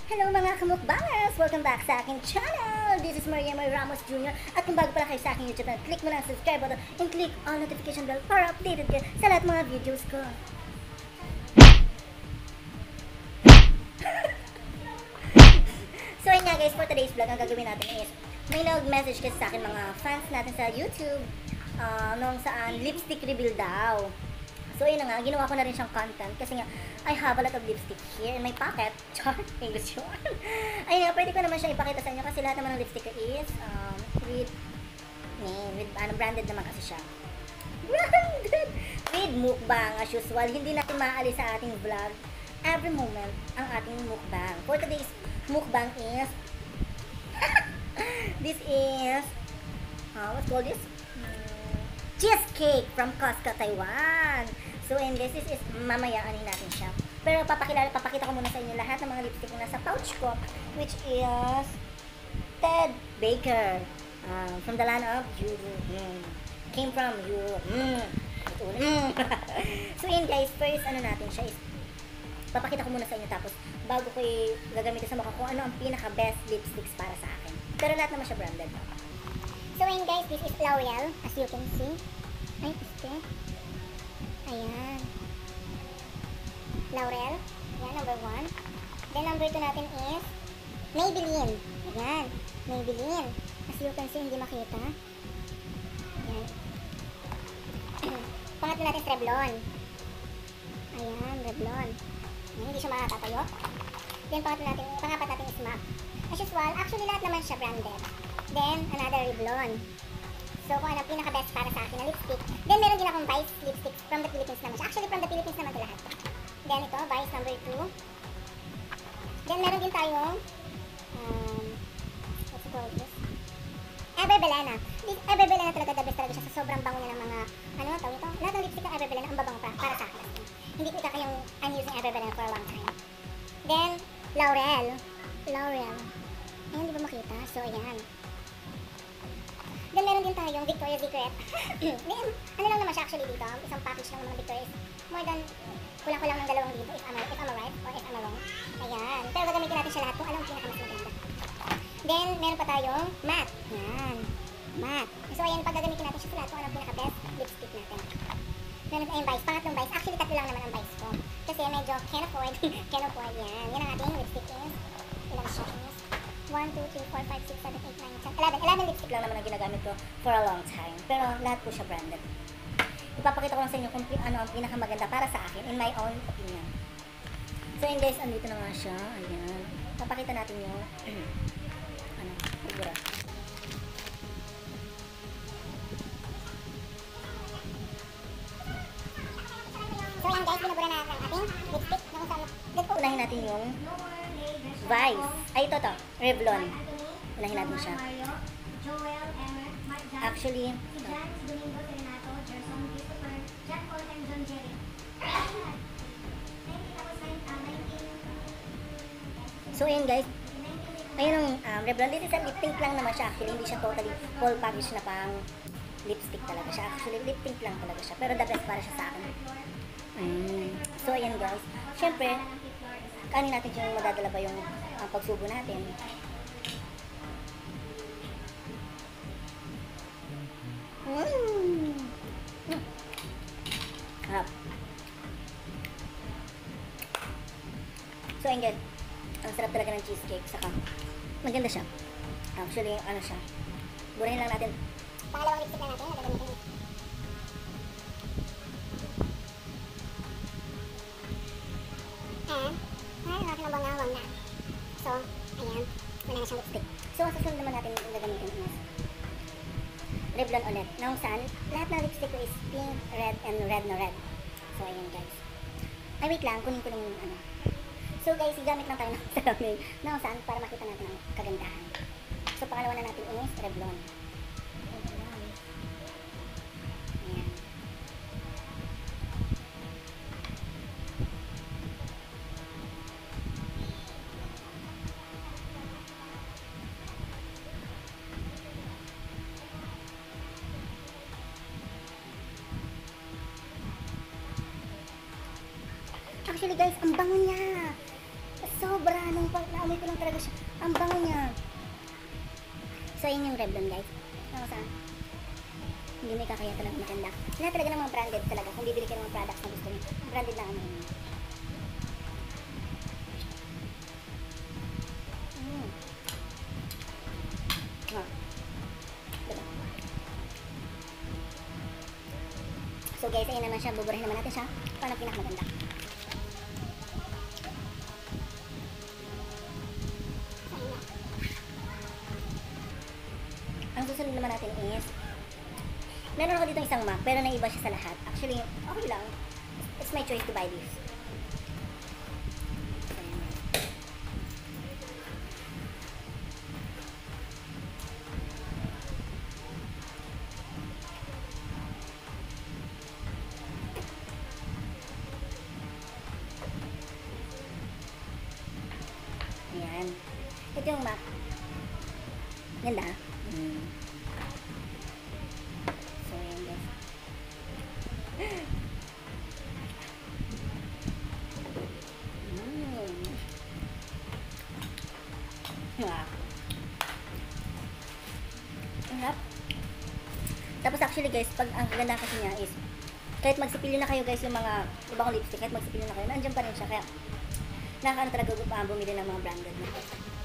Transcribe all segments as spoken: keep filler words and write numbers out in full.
Hello mga kamukbangers! Welcome back sa aking channel! This is Maria May Ramos Junior At kung bago pala kayo sa aking YouTube channel, click mo lang ang subscribe button and click on notification bell para updated kayo sa lahat mga videos ko. So yun nga guys, for today's vlog, ang gagawin natin is may nag-message kasi sa akin mga fans natin sa YouTube uh, nung saan lipstick reveal daw. So yun na nga, ginawa ko na rin siyang content kasi nga, I have a lot of lipstick here in my pocket. Char, English yun. Ayun nga, pwede ko naman siya ipakita sa inyo kasi lahat naman ng lipstick ko is um, with, name, with ano, branded naman kasi siya. Branded! With mukbang as usual. Hindi natin maalis sa ating vlog every moment ang ating mukbang. For today's mukbang is, this is, uh, what's called this? Cheesecake from Costco, Taiwan. So, and guys, this is mamaya anin natin siya. Pero papakilala, papakita ko muna sa inyo lahat ng mga lipstick na nasa pouch ko, which is Ted Baker uh, from the land of Europe. Mm. Came from Europe. Mm. Mm. So, yun guys, first ano natin siya is papakita ko muna sa inyo tapos bago ko gagamitin sa mukha ko ano ang pinaka-best lipsticks para sa akin. Pero lahat naman siya branded. So yun guys, this is L'Oreal, as you can see. Ay, este. Ayan. L'Oreal. Ayan, number one. Then number two natin is Maybelline. Ayan, Maybelline. As you can see, hindi makita. Ayan. Pangatlo natin is Revlon. Ayan, Revlon. Ayan, hindi siya makakatayo. Then pangatlo natin, pangapat natin is M A C. As usual, actually lahat naman siya branded. Then, another Revlon. So, kung ano pinaka-best para sa akin na lipstick. Then, meron din akong Vice lipsticks from the Philippines naman siya. Actually, from the Philippines naman ito lahat. Then, ito, Vice number two. Then, meron din tayong um, what's it called this? Everbelena. This Everbelena talaga, the best talaga siya. Sa sobrang bango niya ng mga, ano nga tawag ito? Lahat ng lipstick ng Everbelena, ang babango para, para sa akin. Hindi ko ikaka yung I'm using Everbelena for a long time. Then, L'Oreal. L'Oreal. Ayan, di ba makita? So, ayan. Then, meron din tayong Victoria's Secret. Then, ano lang naman siya actually dito, isang package lang ng mga Victoria's. More than, kulang ko lang ng dalawang libo if I'm, if I'm right or if I'm wrong. Ayan. Pero gagamitin natin siya lahat kung anong pinakamas maganda. Then, meron pa tayong matte. Ayan. Matte. So, ayan, pag gagamitin natin siya sa lahat kung anong pinaka-best lipstick natin. Meron tayong Vice. Pangatlong Vice. Actually, tatlo lang naman ang Vice ko. Kasi medyo can't afford. Can't afford. Yan. Yan ang ating lipstick is. Ilang siya is. one, two, three, four, five, six, seven, eight, nine, ten, eleven. eleven lipstick lang naman ang ginagamit ko for a long time. Pero lahat po siya branded. Ipapakita ko lang sa inyo kung ano ang pinakamaganda para sa akin in my own opinion. So yun guys, andito na nga siya. Ayan. Papakita natin yung ano, figura. So yan guys, binabura na ang ating lipstick. Unahin natin yung Vice. Ay, ito to. Revlon. Unahin natin siya. Actually, ito. So, yun guys. Ayun ang um, Revlon. This is a lip tint lang naman siya. Actually, hindi siya totally full package na pang lipstick talaga siya. Actually, lip tint lang talaga siya. Pero the best para siya sa akin. Mm. So, ayan guys. Siyempre, kanin natin yung madadala pa yung uh, pagsubo natin. Mmm! Mm. Harap. So, ayun guys. Ang sarap talaga ng cheesecake. Saka, maganda siya. Actually, ano siya. Burahin lang natin. Pangalawang lipstick na natin. Nagagamitin. So, ayan. Wala na siyang lipstick. So, susunod naman natin yung gagamitin is Revlon ulit. Nung saan, lahat ng lipstick ko is pink, red, and red na red. So, ayan guys. Ay, wait lang. Kunin ko lang yung ano. So, guys, gamit lang tayo ng salamin. Nung saan, para makita natin ang kagandahan. So, pangalawa na natin is Revlon. Actually guys, ang bango niya. So Sobra, nung pag naamoy ko lang talaga siya. Ang bango niya. So, yun yung Revlon, guys. Ako saan? Hindi may kakaya talaga maganda. Lahat talaga ng mga branded talaga. Kung bibili ka ng mga products na gusto niyo, branded lang ano yun. Mm. Ah. Diba? So guys, ayun naman siya. Buburahin naman natin siya. Paano pinakamaganda? Ang susunod naman natin is, meron ako dito isang MAC, pero naiba siya sa lahat. Actually, okay lang. It's my choice to buy this. Ayan. Ito yung MAC. Ganda. Hmm. So, ayan guys. Mm. Wow. Ang harap. Tapos actually guys, pag ang ganda kasi niya is, kahit magsipilyo na kayo guys yung mga ibang lipstick, kahit magsipilyo na kayo, nandiyan pa rin siya. Kaya, nakakaano talaga uh, bumili ng mga branded na.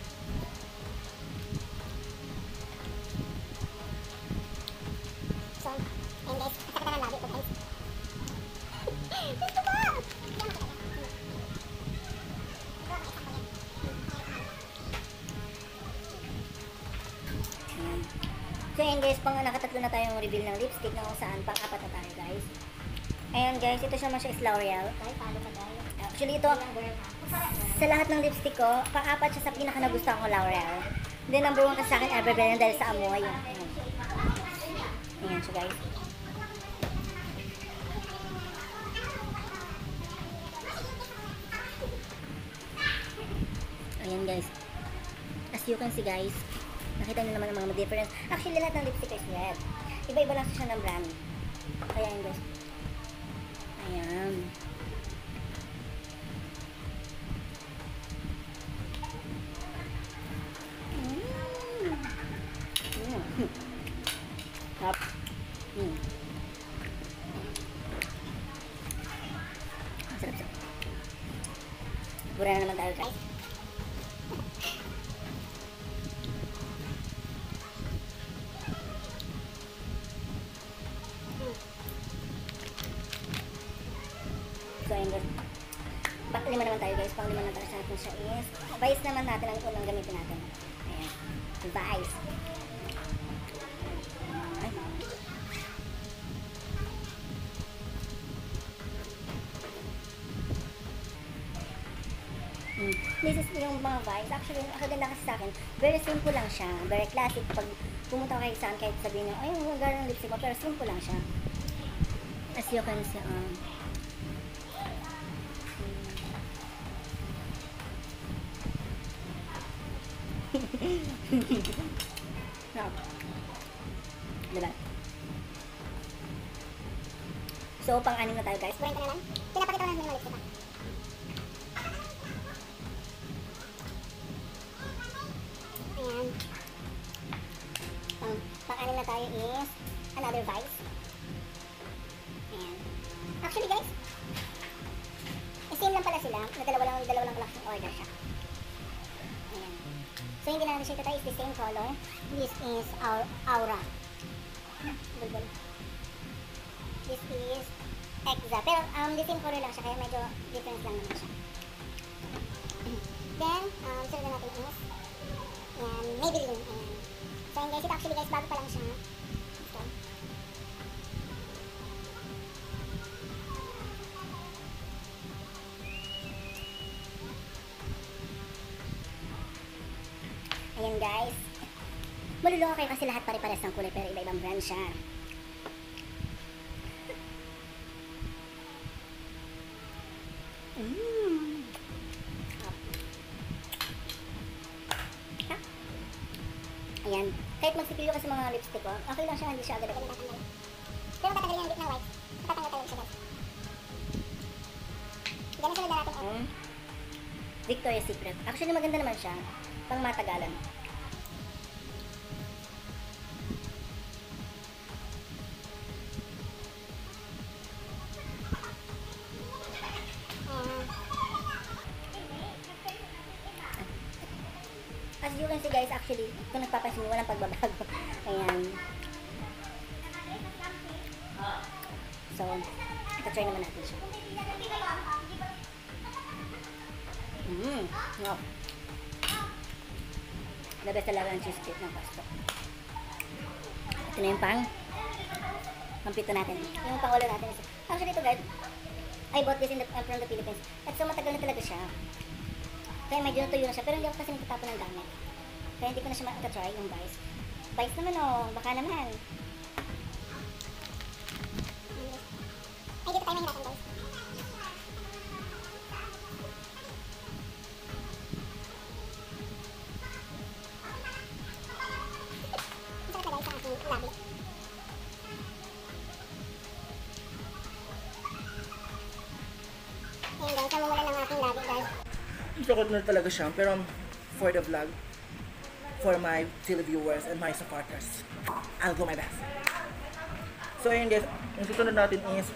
So, and guys, kasakit na labi ko guys. Gusto ko! Ayan. So ayan guys, pang nakatatlo na tayong reveal ng lipstick na kung saan, pang-apat na tayo guys. Ayan guys, ito siya siya is L'Oreal. Actually ito, sa lahat ng lipstick ko, pang-apat siya sa pinaka nagustuhan ko L'Oreal. Then number one kasi sa akin Evergreen dahil sa amoy. Ayan. Ayan siya guys. Ayan guys. As you can see guys, nakita niyo naman ang mga difference. Actually lahat ng lipstick is red. Iba-iba lang siya ng brand. Kaya yun guys. Ayan. Mm. Mm. Hop. Mm. Sarap-sarap. Bura na naman tayo guys. So ayun guys. Pang-lima naman tayo guys. Pang-lima na tayo sa atin siya is Vice naman natin ang unang gamitin natin. Ayan. Vice. Ay. Hmm. This is yung mga Vice. Actually, ang kaganda kasi sa akin, very simple lang siya. Very classic. Pag pumunta ko kayo saan, kahit sabihin nyo, ay, ang ganda ng lipstick mo. Pero simple lang siya. As you can see, um, no. Diba? So, pang-anim na tayo guys. Kwenta naman. Pinapakita ko lang yung lipstick. Ayan. Um, pang-anim na tayo is another Vice. Ayan. Actually guys, same lang pala sila. Na dalawa lang, dalawa lang pala yung order siya. Ayan. So, hindi na natin siya ito is the same color. This is our Aura. Bulbul. This is Exa. Pero, um, the same color lang siya. Kaya medyo difference lang naman siya. Then, um, sunod na natin is ayan, Maybelline. Ayan. So, ayan guys. Ito actually guys, bago pa lang siya. Ito. Ayan guys. Malulungo kayo kasi lahat pare-pares ng kulay pero iba-ibang brand siya. Mmm. Ha? Ayan. Kahit magsipilyo ka sa mga lipstick ko, okay lang siya, hindi siya agad agad tatanggal. Pero tatanggalin yung lip ng white, tatanggal tayo siya guys. Ganun sunod na natin eh. Victoria's Secret. Actually, maganda naman siya. Pang matagalan. As you can see guys, actually, kung nagpapansin mo, walang pagbabago. Ayan. So, ita-try naman natin siya. Mmm, no. The best talaga ang cheesecake ng Pasto. Ito na yung pang pampito natin. Yung pangulo natin. Actually ito guys, I bought this in the, uh, from the Philippines. At so matagal na talaga siya. Kaya medyo natuyo na siya. Pero hindi ako kasi nagtatapon ng gamit. Kaya hindi ko na siya makatry yung vice. Vice naman oh, baka naman. Ay, dito tayo mahirapan guys. Labi. Ayan guys, namumula ng aking labi guys. Sakot na talaga siya, pero for the vlog, for my televiewers and my supporters, I'll do my best. So ayun guys, yung susunod natin is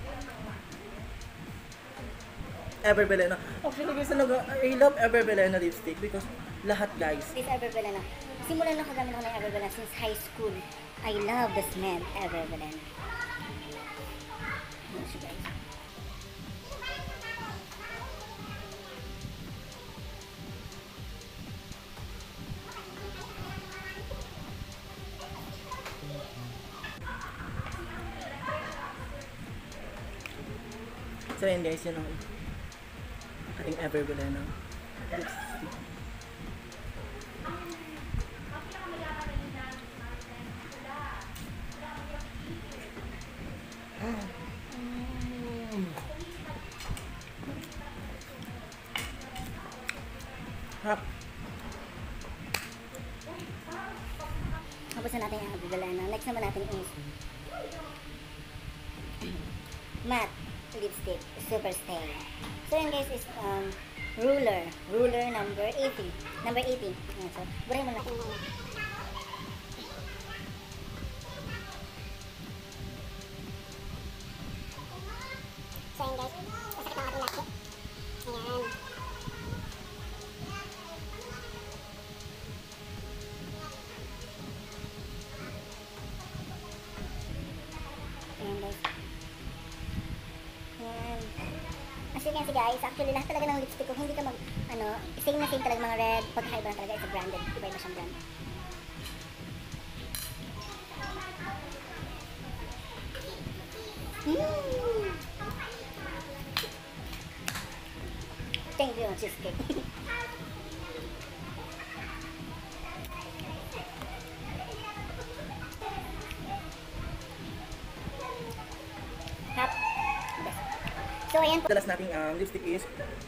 Everbelena. Actually guys, talaga, I love Everbelena lipstick because lahat guys. This Everbelena. Simulan na kagamit ako ng Everbelena since high school. I love the smell Everbelena. Ayan siya guys. So yun guys, yun ang ating Everbelena lipstick. Mm. Harap. Tapos na natin yung Everbelena. Next naman natin is matte lipstick, Super Stay. So yun guys is um, ruler, ruler number eighty. Number eighty. Ayan, so, burahin mo natin muna. So yun guys, masakit ang ating laki. Ayan. Ayan guys. Ayan. As you can see guys, actually lahat talaga ng lipstick ko, hindi ka mag, ano, same na same talaga mga red, pag high brand talaga, it's a branded, iba-iba siyang brand. Mm. Thank you, cheesecake. Hap. So, ayan po. Dalas nating um, lipstick is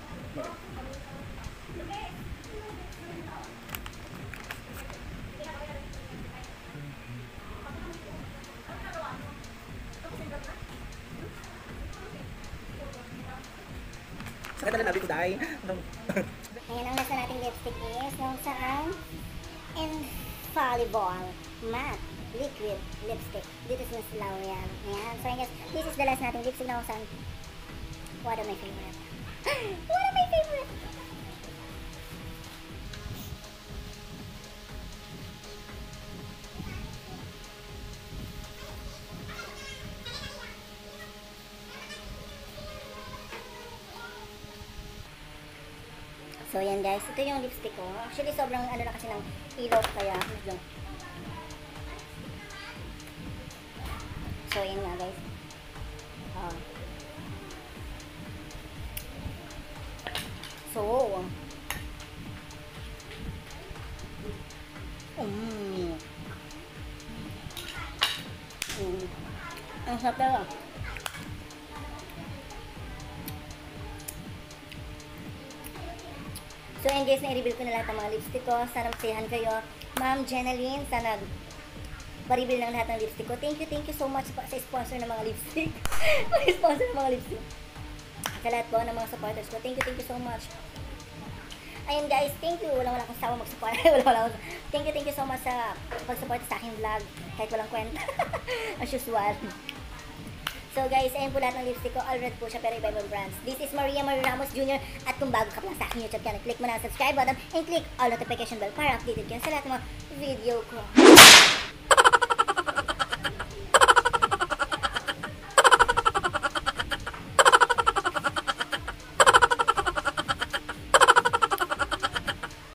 sakit na labi ko dahil. Ayan, ang nasa nating lipstick is yung saan Infallible Matte Liquid Lipstick. Dito is Miss L'Oreal. Ayan. So, I guess, this is the last nating lipstick na kung saan one of my favorite. One of my favorite! So, yan guys. Ito yung lipstick ko. Actually, sobrang ano na kasi ng ilaw kaya. So, yan nga guys. Oh. So, mm. Mm. Ang sarap talaga. So, and guys, na-reveal ko na lahat ng mga lipstick ko. Sana magsayahan kayo. Ma'am Jenaline, sana pa-reveal ng lahat ng lipstick ko. Thank you, thank you so much sa sponsor ng mga lipstick. Sa sponsor ng mga lipstick. Sa lahat po ng mga supporters ko. Thank you, thank you so much. ayun guys, thank you. Walang wala akong sawa mag-support. wala wala akong... Thank you, thank you so much sa pag-support sa aking vlog. Kahit walang kwenta. As usual. So guys, ayun po lahat ng lipstick ko. All red po siya pero iba-ibang brands. This is Maria Marie Ramos Junior At kung bago ka pa lang sa aking YouTube channel, click mo na ang subscribe button and click all notification bell para updated ka sa lahat ng mga video ko.